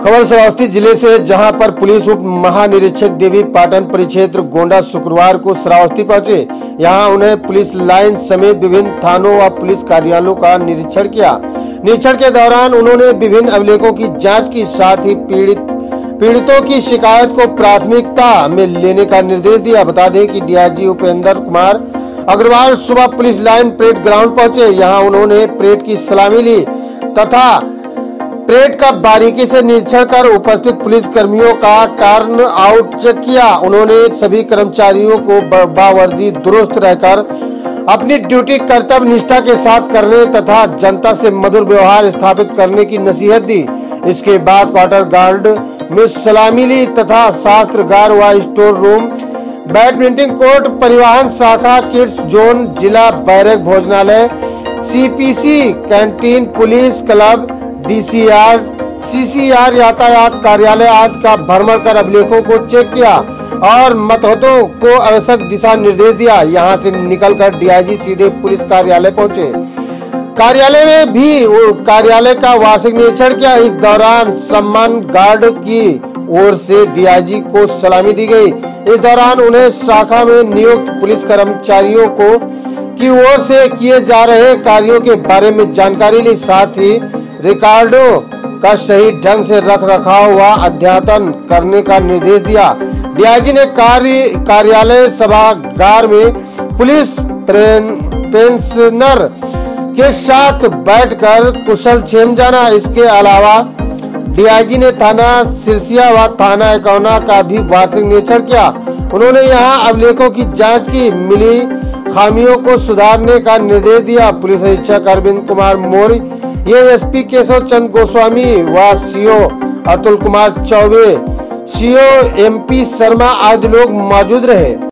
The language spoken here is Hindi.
खबर श्रावस्ती जिले से, जहां पर पुलिस उप महानिरीक्षक देवी पाटन परिक्षेत्र गोंडा शुक्रवार को श्रावस्ती पहुंचे। यहां उन्हें पुलिस लाइन समेत विभिन्न थानों व पुलिस कार्यालयों का निरीक्षण किया। निरीक्षण के दौरान उन्होंने विभिन्न अभिलेखों की जांच की, साथ ही पीड़ितों की शिकायत को प्राथमिकता में लेने का निर्देश दिया। बता दें कि डीआईजी उपेंद्र कुमार अग्रवाल सुबह पुलिस लाइन परेड ग्राउंड पहुंचे। यहां उन्होंने परेड की सलामी ली तथा परेड का बारीकी से निरीक्षण कर उपस्थित पुलिस कर्मियों का टर्न आउट चेक किया। उन्होंने सभी कर्मचारियों को बावर्दी दुरुस्त रहकर अपनी ड्यूटी कर्तव्य निष्ठा के साथ करने तथा जनता से मधुर व्यवहार स्थापित करने की नसीहत दी। इसके बाद क्वार्टर गार्ड में सलामी ली तथा शास्त्रागार व स्टोर रूम, बैडमिंटन कोर्ट, परिवहन शाखा, किड्स जोन, जिला बैरक भोजनालय, CPC canteen, police club, DCR, CCR, यातायात कार्यालय आदि का भ्रमण कर अभिलेखों को चेक किया और मतहतों को आवश्यक दिशा निर्देश दिया। यहां से निकलकर डीआईजी सीधे पुलिस कार्यालय पहुंचे। कार्यालय में भी कार्यालय का वार्षिक निरीक्षण किया। इस दौरान सम्मान गार्ड की ओर से डीआईजी को सलामी दी गई। इस दौरान उन्हें शाखा में नियुक्त पुलिस कर्मचारियों की ओर से किए जा रहे कार्यों के बारे में जानकारी ली। साथ ही रिकॉर्डों का सही ढंग से रख रखाव व अद्यतन करने का निर्देश दिया। डीआईजी ने कार्यालय सभागार में पुलिस पेंशनर के साथ बैठकर कुशल क्षेम जाना। इसके अलावा डीआईजी ने थाना सिरसिया व थाना एकौना का भी वार्षिक निरीक्षण किया। उन्होंने यहां अभिलेखों की जांच की, मिली खामियों को सुधारने का निर्देश दिया। पुलिस अधीक्षक अरविंद कुमार मौर्य, एएसपी केशव चंद गोस्वामी व CO Atul Kumar Chaube, CO MP Sharma आदि लोग मौजूद रहे।